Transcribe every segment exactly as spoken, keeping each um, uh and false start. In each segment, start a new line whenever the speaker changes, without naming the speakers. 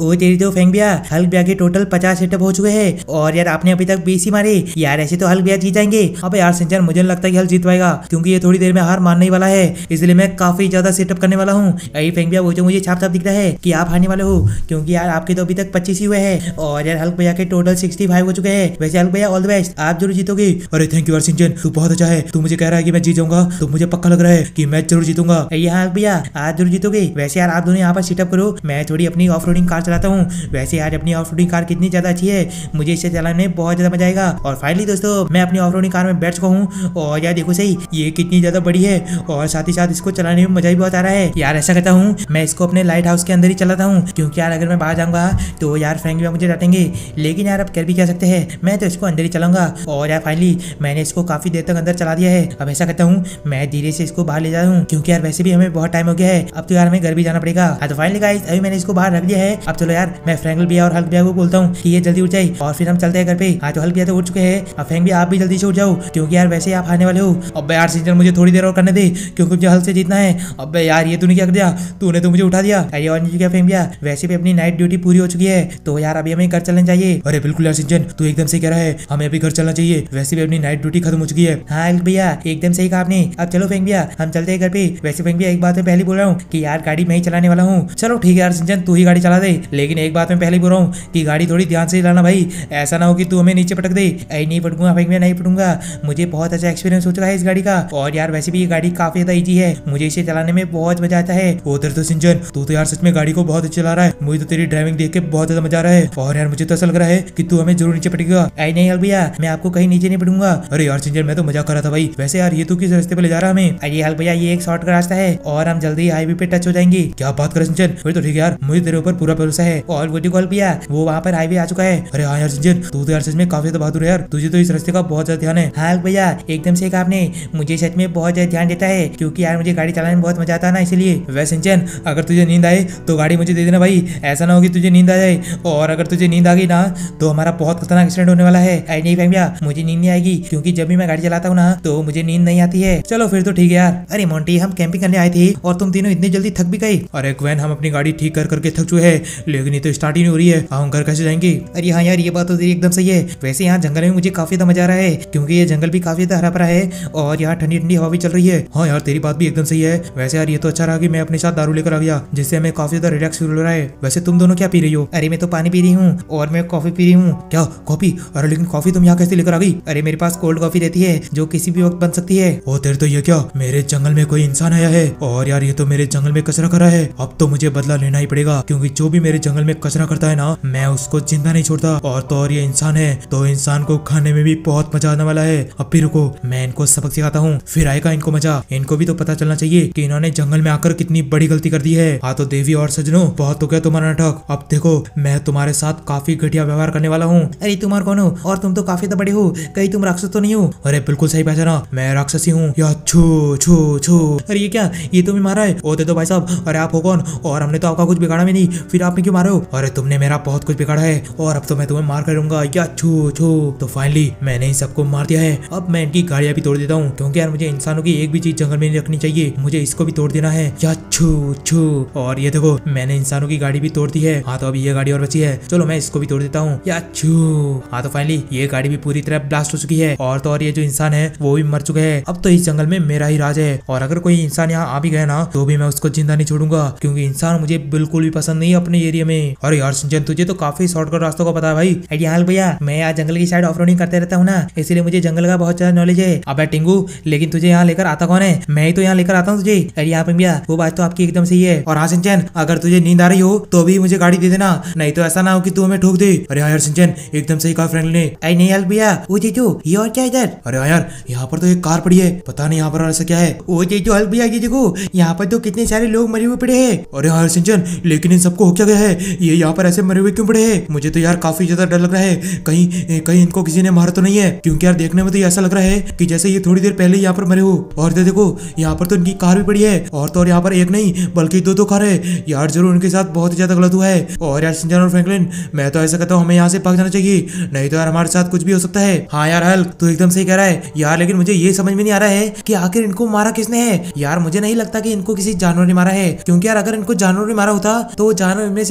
ओ तेरी तो फेंक भैया, हल्क भैया के टोटल पचास सेटअप हो चुके हैं और यार आपने अभी तक बीस ही मारे। यार ऐसे तो हल्क भैया जीत जाएंगे। अब यार सिंचन मुझे नहीं लगता कि हल्क जीत पाएगा क्योंकि ये थोड़ी देर में हार मानने वाला है, इसलिए मैं काफी ज्यादा सेटअप करने वाला हूँ। अरे फेंक भैया वो जो मुझे छाप छाप दिख रहा है कि आप हारने वाले हो, क्योंकि यार आपके तो अभी तक पच्चीस ही हुए हैं और यार हल्क भैया के टोटल सिक्सटी फाइव हो चुके हैं। वैसे हल्क भैया ऑल द बेस्ट, आप जरूर जीतोगे।
अरे थैंक यू यार सिंचन, तू बहुत अच्छा है। तू मुझे कह रहा है कि मैं जीत जाऊंगा तो मुझे पक्का लग रहा है कि मैं जरूर जीतूंगा।
यहाँ हल्क भैया आज जरूर जीतोगे। वैसे यार आप दोनों यहाँ पर सेटअप करो, मैं थोड़ी अपनी ऑफ रोडिंग कार चलाता हूँ। वैसे यार अपनी ऑफ रोडिंग कार कितनी ज्यादा अच्छी है, मुझे इसे चलाने में बहुत ज्यादा मजा आएगा। और फाइनली दोस्तों मैं अपनी ऑफ रोडिंग कार में बैठ चुका हूँ और यार देखो सही ये कितनी ज्यादा बड़ी है और साथ ही साथ इसको चलाने में मजा भी बहुत आ रहा है। यार ऐसा कहता हूँ मैं इसको अपने लाइट हाउस के अंदर ही चलाता हूँ, क्योंकि यार अगर मैं बाहर जाऊंगा तो यार फ्रेंक भी मुझे डांटेंगे, लेकिन यार अब कर भी क्या सकते हैं, मैं तो इसको अंदर ही चलाऊंगा। और यार फाइनली मैंने इसको काफी देर तक अंदर चला दिया है। अब ऐसा कहता हूँ मैं धीरे से इसको बाहर ले जा रहा हूँ, क्योंकि यार वैसे भी हमें बहुत टाइम हो गया है, अब तो यार हमें घर भी जाना पड़ेगा। हाँ तो फाइनली गाइस अभी मैंने इसको बाहर रख दिया है। अब चलो यार मैं फ्रैंकल भैया और हल्क भैया को बोलता हूँ कि ये जल्दी उठ जाए और फिर हम चलते हैं घर पे। हाँ तो हल्क भैया तो उठ चुके हैं, अब फ्रैंक भैया आप भी जल्दी से उठ जाओ, क्योंकि यार वैसे आप हारने वाले हो। अब यार सीजन मुझे थोड़ी देर और करने दे, क्योंकि मुझे हल्क से जीतना है। अब यार ये तूने क्या कर दिया, तूने तो मुझे उठा दिया। अरे और क्या फ्रैंक भैया, वैसे भी अपनी नाइट ड्यूटी पूरी हो चुकी है तो यार अभी हमें घर चलना चाहिए।
अरे बिल्कुल यार सिंचन, तू एकदम सही कह रहा है, हमें अभी घर चलना चाहिए, वैसे भी अपनी नाइट ड्यूटी खत्म हो चुकी है।
हाँ हल्क भैया एकदम सही कहा आपने। अब चलो फ्रैंक भैया हम चलते हैं घर पे। वैसे फ्रैंक भैया एक बात मैं पहले बोल रहा हूँ कि यार गाड़ी मैं ही चलाने वाला हूँ। चलो ठीक है यार सिंचन तू ही गाड़ी चला दे, लेकिन एक बात मैं पहले बोल रहा हूँ कि गाड़ी थोड़ी ध्यान से चलाना भाई, ऐसा ना हो कि तू हमें नीचे पटक दे। ऐ नहीं पटकूंगा फ्रैंक भैया, नहीं पटूंगा, मुझे बहुत अच्छा एक्सपीरियंस हो चुका है इस गाड़ी का। और यार वैसे भी ये गाड़ी काफी ज्यादा ईजी है, मुझे इसे चलाने में बहुत मजा आता है।
उधर तो सिंचन तू तो यार सच में गाड़ी को बहुत अच्छा चला रहा है, मुझे तो तेरी ड्राइविंग देख के बहुत ज्यादा मजा आ रहा है। और यार मुझे तो ऐसा लग रहा है कि तू हमें जरूर नीचे पटेगा।
ऐ नहीं हल्क भैया मैं आपको कहीं नीचे नहीं पटूंगा।
अरे यार सिंचन मैं तो मजाक कर रहा था भाई। वैसे यार ये तू किस रास्ते पे ले जा रहा है हमें?
अरे हल्क भैया ये एक शॉर्ट का रास्ता है और हम जल्दी हाईवे पे टच हो जाएंगे।
क्या बात कर सिंचन, फिर तो ठीक है यार, मुझे तेरे ऊपर पूरा भरोसा है।
और वो देखो हल्क भैया वो वहाँ पर हाईवे आ चुका है।
अरे हाँ यार सिंचन तू तो यार सच में काफी ज्यादा बहादुर है यार, तुझे तो इस रास्ते का बहुत ज्यादा ध्यान है।
हाँ हल्क भैया एकदम सही कहा आपने, मुझे सच में बहुत ज्यादा ध्यान देता है, क्योंकि यार मुझे गाड़ी चलाने में बहुत मजा आता है ना, इसलिए।
वैसे सिंचन अगर तुझे नींद आए तो गाड़ी मुझे दे देना भाई, ऐसा ना हो कि तुझे नींद आ जाए, और अगर तुझे नींद आ गई ना तो हमारा बहुत खतरनाक एक्सीडेंट होने वाला है।
ऐ नहीं फ्रैंक भैया मुझे नींद नहीं आएगी, क्योंकि जब भी मैं गाड़ी चलाता हूँ ना तो मुझे नींद नहीं आती है।
चलो फिर तो ठीक है यार।
अरे मोंटी हम कैंपिंग करने आए थे और तुम तीनों इतनी जल्दी थक भी गए।
अरे ग्वेन हम अपनी गाड़ी ठीक कर करके थक चुके हैं, लेकिन ये तो स्टार्ट ही नहीं हो रही है, हम घर कैसे जाएंगे?
अरे हाँ यार ये बात तो तेरी एकदम सही है। वैसे यहाँ जंगल में मुझे काफी ज्यादा मजा आ रहा है, क्योंकि ये जंगल भी काफी ज्यादा हरा भरा है और यहाँ ठंडी ठंडी हवा भी चल रही है।
हाँ यार तेरी बात भी एकदम सही है। वैसे यार ये तो अच्छा रहा कि मैं अपने साथ दारू लेकर आ गया, जिससे हमें काफी ज्यादा रिलैक्स फील हो रहा है। वैसे तुम दोनों क्या पी रही हो?
अरे मैं तो पानी पी रही हूँ और मैं कॉफी पी रही हूँ।
क्या कॉफी? अरे लेकिन कॉफी तुम यहाँ कैसे लेकर आ गई?
अरे मेरे पास कोल्ड कॉफी रहती है जो किसी भी वक्त बन सकती है।
ओ तेरे तो ये क्या, मेरे जंगल में कोई इंसान आया है और यार ये तो मेरे जंगल में कचरा कर रहा है। अब तो मुझे बदला लेना ही पड़ेगा, क्योंकि जो भी मेरे जंगल में कचरा करता है ना मैं उसको जिंदा नहीं छोड़ता। और तो और ये इंसान है तो इंसान को खाने में भी बहुत मजा आने वाला है। अब भी रुको मैं इनको सबक सिखाता हूँ, फिर आएगा इनको मजा। इनको भी तो पता चलना चाहिए कि इन्होंने जंगल में आकर कितनी बड़ी गलती कर दी है। हाँ तो देवी और सजनों बहुत तो क्या तुम्हारा नाटक, अब देखो मैं तुम्हारे साथ काफी घटिया व्यवहार करने वाला हूँ।
अरे तुम और कौन हो? और तुम तो काफी बड़े हो, कहीं तुम राक्षस तो नहीं हो?
अरे बिल्कुल सही पहचाना, मैं राक्षसी हूँ। या छू छू छू।
अरे ये क्या, ये तो भी मारा है?
ओ दे दो भाई साहब। अरे आप हो कौन? और हमने तो आपका कुछ बिगाड़ा भी नहीं, फिर आपने क्यों मारे हो? अरे तुमने मेरा बहुत कुछ बिगाड़ा है और अब तो मैं तुम्हें मार कर दूंगा। या छू छू। तो फाइनली मैंने इन सबको मार दिया है। अब मैं इनकी गाड़ियां भी तोड़ देता हूँ, क्योंकि यार मुझे इंसानों की एक भी चीज जंगल में नहीं रखनी चाहिए, मुझे इसको भी तोड़ देना है। या छू छू। और ये देखो मैंने इंसानों की गाड़ी भी तोड़ दी है। हाँ तो अभी ये गाड़ी और बची है, चलो मैं इसको भी तोड़ देता हूँ। या छू। हाँ तो फाइनली ये गाड़ी भी पूरी तरह ब्लास्ट हो चुकी है और तो और ये जो इंसान है वो भी मर चुके हैं। अब तो इस जंगल में मेरा ही राज है, और अगर कोई इंसान यहाँ आ भी गया ना तो भी मैं उसको जिंदा नहीं छोड़ूंगा, क्योंकि इंसान मुझे बिल्कुल भी पसंद नहीं है अपने एरिया में। अरे यार सिंचन तुझे तो काफी शॉर्टकट रास्तों का पता है भाई।
अरे हाल भैया मैं यहाँ जंगल की साइड ऑफ रोडिंग करते रहता हूँ ना, इसलिए मुझे जंगल का बहुत ज्यादा नॉलेज है।
अब टिंगू
लेकिन तुझे यहाँ लेकर आता कौन है? मैं ही तो यहाँ लेकर आता हूँ तुझे। अरे यहाँ पे भैया वो बात तो आपकी एकदम सही है।
और हाँ सिंचन अगर तुझे नींद आ रही हो तो भी मुझे गाड़ी दे देना, नहीं तो ऐसा ना हो कि तू हमें ठोक दे। अरे यार सिंचन एकदम सही कहा फ्रेंड ने।
अरे नहीं हल्क भैया वो जीजू ये और क्या इधर?
अरे यार यहाँ पर तो एक कार पड़ी है, पता नहीं यहाँ पर ऐसा क्या है।
ओ जीजू हल्क भैया ये देखो यहाँ पर तो कितने सारे लोग मरे हुए पड़े हैं।
अरे यार सिंचन लेकिन इन सबको हो क्या गया है, ये यहाँ पर ऐसे मरे हुए क्यों पड़े हैं? मुझे तो यार काफी ज्यादा डर लग रहा है, कहीं कहीं इनको किसी ने मारा तो नहीं है, क्योंकि यार देखने में तो ऐसा लग रहा है कि जैसे ये थोड़ी देर पहले यहाँ पर मरे हो। और देखो यहाँ पर तो इनकी कार भी पड़ी है, और तो और यहाँ पर एक नहीं बल्कि दो दो कार है। यार जरूर इनके साथ बहुत ही ज्यादा गलत हुआ है। और यार सिंचन और फ्रैंकलिन मैं तो ऐसा कहता हूँ हमें यहाँ से भाग जाना चाहिए, नहीं तो यार हमारे साथ कुछ भी हो सकता है।
हाँ यार हल्क तू एकदम सही कह रहा है यार, लेकिन मुझे ये समझ में नहीं आ रहा है कि आखिर इनको मारा किसने है। यार मुझे नहीं लगता कि इनको किसी जानवर ने मारा है, क्योंकि यार अगर इनको जानवर ने मारा होता तो जानवर में से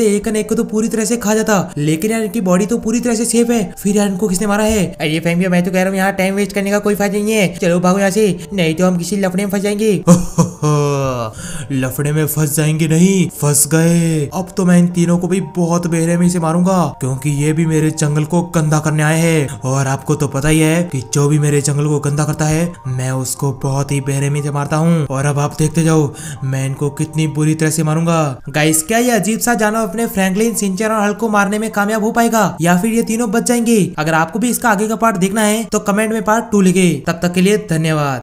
से एक न एक को तो पूरी तरह से खा जाता, लेकिन यार इनकी बॉडी तो पूरी तरह से सेफ है। फिर यार इनको किसने मारा है? अरे फैमिली मैं तो कह रहा हूँ यहाँ टाइम वेस्ट करने का कोई फायदा नहीं है, चलो भागो यहाँ से, नहीं तो हम किसी लफड़े में फंस जाएंगे।
लफड़े में फंस जाएंगे नहीं, फंस गए। अब तो मैं इन तीनों को भी बहुत बेरहमी से मारूंगा, क्योंकि ये भी मेरे जंगल को गंदा करने आए हैं। और आपको तो पता ही है कि जो भी मेरे जंगल को गंदा करता है मैं उसको बहुत ही बेरहमी से मारता हूँ। और अब आप देखते जाओ मैं इनको कितनी बुरी तरह से मारूंगा।
गाइस क्या ये अजीब सा जानवर अपने फ्रैंकलिन, सिंचन और हल्क को मारने में कामयाब हो पाएगा या फिर ये तीनों बच जाएंगे? अगर आपको भी इसका आगे का पार्ट देखना है तो कमेंट में पार्ट टू लिखे। तब तक के लिए धन्यवाद।